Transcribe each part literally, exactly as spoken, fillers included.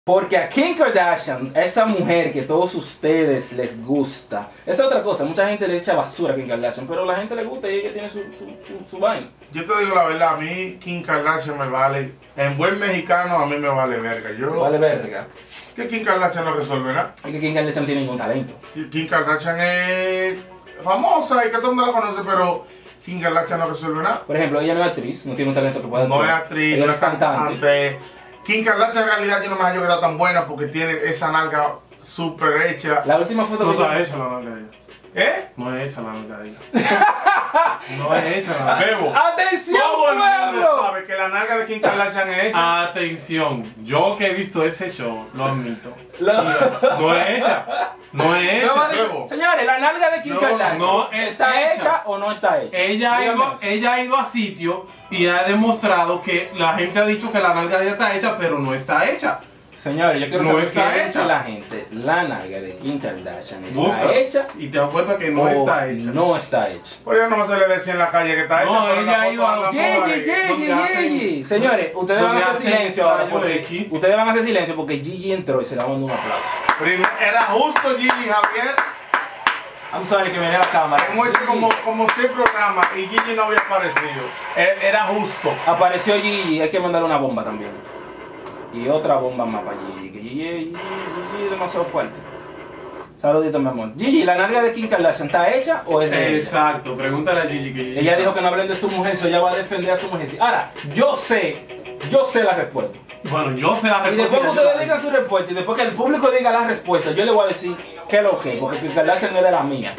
Porque a Kim Kardashian, esa mujer que todos ustedes les gusta, esa es otra cosa, mucha gente le echa basura a Kim Kardashian, pero a la gente le gusta y ella tiene su, su, su, su vaina. Yo te digo la verdad, a mí Kim Kardashian me vale, en buen mexicano a mí me vale verga. Yo, Vale verga. que Kim Kardashian no resuelve nada. Es que Kim Kardashian no tiene ningún talento. Kim Kardashian es famosa y que todo el mundo la conoce, pero Kim Kardashian no resuelve nada. Por ejemplo, ella no es actriz, no tiene un talento que pueda No es actriz, ella no es cantante. Kim Kardashian en realidad yo no me hallo que está tan buena porque tiene esa nalga súper hecha. La última foto No que está yo... hecha la nalga de ella. ¿Eh? No es hecha la nalga de ella. No es hecha la nalga. Bebo. ¡Atención, Todo el mundo pueblo! sabe que la nalga de Kim Kardashian es hecha. Atención, yo que he visto ese show, lo admito. Lo- No es hecha. No es No, hecha. vale, Bebo. señores, la nalga de Kim No, Kardashian, no es ¿está hecha. hecha o no está hecha? Ella ha, Dígame ido, eso. ella ha ido a sitio y ha demostrado que la gente ha dicho que la nalga de ella está hecha, pero no está hecha. Señores, yo quiero No saber está qué dice hecha. la gente. La nalga de Kim Kardashian está Busca hecha y te das cuenta que no o está hecha. no está hecha. Por eso no se le decía en la calle que está hecha. No, pero ella la ha foto ido a- anda por Yeyi, ahí. Yeyi, donde hacen- Yeyi. Señores, ustedes van a donde hacer hacen silencio ahora rayo porque X. ustedes van a hacer silencio porque Gigi entró y se le dando un aplauso. Prim- Era justo Gigi Javier. I'm sorry que me dé la cámara. Hemos hecho Gigi. como, como seis programas y Gigi no había aparecido. E- Era justo. Apareció Gigi, hay que mandarle una bomba también. Y otra bomba más para Gigi, que Gigi, Gigi, Gigi es demasiado fuerte. Saludito, mi amor. Gigi, ¿la nalga de Kim Kardashian está hecha o es de ella? Exacto, pregúntale a Gigi que Gigi Ella sabe. dijo que no hablen de su mujer, so ella va a defender a su mujer. Ahora, yo sé, yo sé la respuesta. Bueno, yo sé la Y después que respuesta. ustedes digan su respuesta y después que el público diga la respuesta, yo le voy a decir qué es lo que, porque Kim Kardashian es de la mía.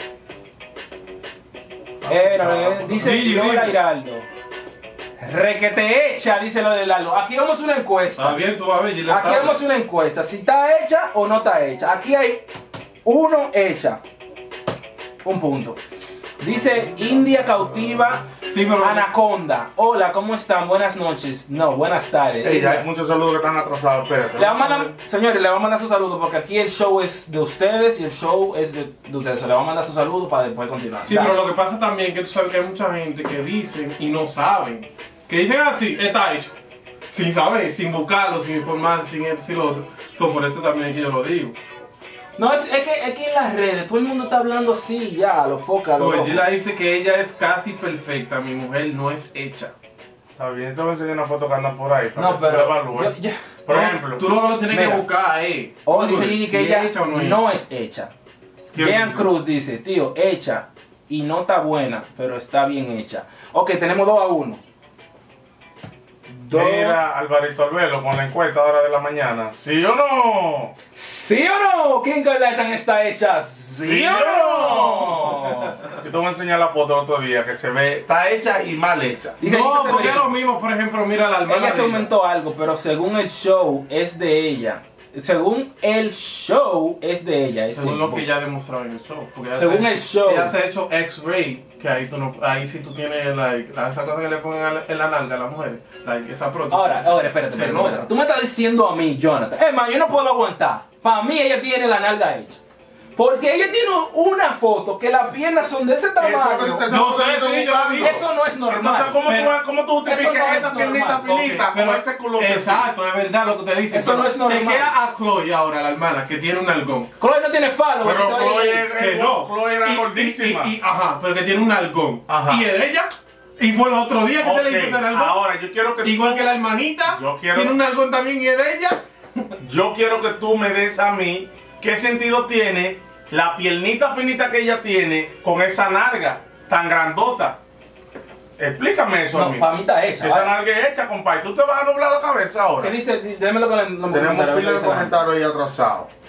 Eh, no, eh, dice Gigi, Lola dime. Hiraldo. Requete hecha, dice lo de Lalo. Aquí vamos a una Está encuesta. bien, tú vas a ver, Gigi la Aquí sabe. vamos a una encuesta, si está hecha o no está hecha. Aquí hay uno hecha. Un punto. Dice India Cautiva Sí, pero... Anaconda. Hola, ¿cómo están? Buenas noches. No, buenas tardes. Ey, hay muchos saludos que están atrasados. Espérate. Le vamos a mandar, señores, le vamos a mandar su saludo porque aquí el show es de ustedes y el show es de, de ustedes. Le vamos a mandar su saludo para después continuar. Sí, Dale. pero lo que pasa también es que tú sabes que hay mucha gente que dicen y no saben. Que dicen así, está hecho. Sin saber, sin buscarlo, sin informarse, sin esto, sin lo otro. So, por eso también es que yo lo digo. No, es, es, que, es que en las redes todo el mundo está hablando así, ya, a lo foca, a lo Pues loco. Gila dice que ella es casi perfecta, mi mujer no es hecha. Está bien, te voy a enseñar una foto que anda por ahí. para No, que tú la pero. evalúes. yo- yo- Por No, ejemplo, tú lo que lo tienes Mira. que buscar, eh. Oh, dice Gigi si que es ella hecha o no es no hecha. es hecha. ¿Quién Jean dice? Cruz dice, tío, hecha y no está buena, pero está bien hecha. Ok, tenemos dos a uno. Dos. mira Alvarito Albelo con la encuesta ahora de la mañana. ¿Sí o no? ¿Sí o no? Kim Kardashian está hecha. ¿Sí, ¿Sí o o no? Yo te voy a enseñar la foto el otro día que se ve, está hecha y mal hecha. Dice No, Lisa porque es Severino. lo mismo, por ejemplo, mira la hermana Ella se de aumentó algo, pero según el show es de ella. Según el show es de ella. Es Según el- lo que ella ha demostrado en el show. Porque ella Según se- el show. Ella se ha hecho X-ray, que ahí, tú no, ahí sí tú tienes like, esa cosa que le ponen a la- en la nalga a las mujeres. Like, esa prótesis. Ahora, ahora, espérate, Se espérate, nota. espérate. Tú me estás diciendo a mí, Jonathan. Es más, yo no puedo aguantar. Para mí ella tiene la nalga hecha. Porque ella tiene una foto que las piernas son de ese tamaño. Eso, Eso, eso, No eso sé, que estoy sí, yo buscando. vi. no es normal. Entonces, ¿cómo, Pero- tú, ¿cómo tú justificas eso no es esa piernita normal. finita Ok, con pero- ese culote? Exacto, es verdad lo que te dice. Eso no es normal. Chequea a Chloe ahora, la hermana, que tiene un algón. Chloe no tiene falo. Pero ¿sabes? Chloe, Que eh, no. Chloe era Y- gordísima. Y, y- ajá, pero que tiene un algón. Ajá. Y es de ella. Y fue el otro día que se le Ok, hizo ese algón. ahora yo quiero que Igual tú, que la hermanita. Yo quiero- Tiene un algón también y es de ella. yo quiero que tú me des a mí qué sentido tiene la piernita finita que ella tiene con esa nalga tan grandota. Explícame eso a No, mí. para mí está hecha. Esa ¿vale? nalga es hecha, compadre. Tú te vas a nublar la cabeza ahora. ¿Qué dice? Démelo con el nombre. Tenemos pila de comentarios. comentarios ahí atrasados.